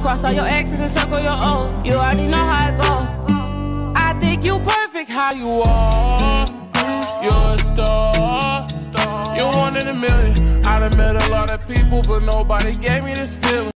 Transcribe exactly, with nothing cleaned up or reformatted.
Cross all your X's and circle your O's. You already know how it go. I think you perfect how you are. You're a star. You're one in a million. I done met a lot of people, but nobody gave me this feeling.